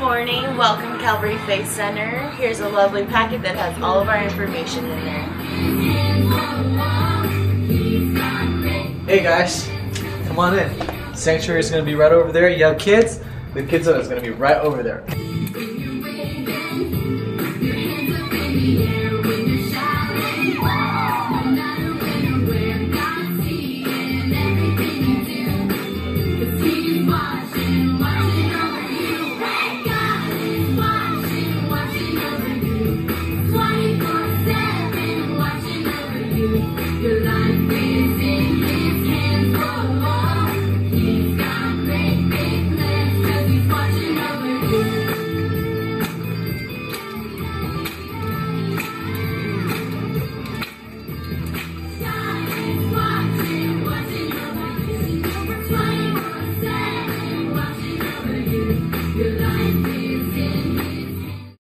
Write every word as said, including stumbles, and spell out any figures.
morning, welcome to Calvary Faith Center. Here's a lovely packet that has all of our information in there. Hey guys, come on in. Sanctuary is going to be right over there. You have kids? The kids are going to be right over there.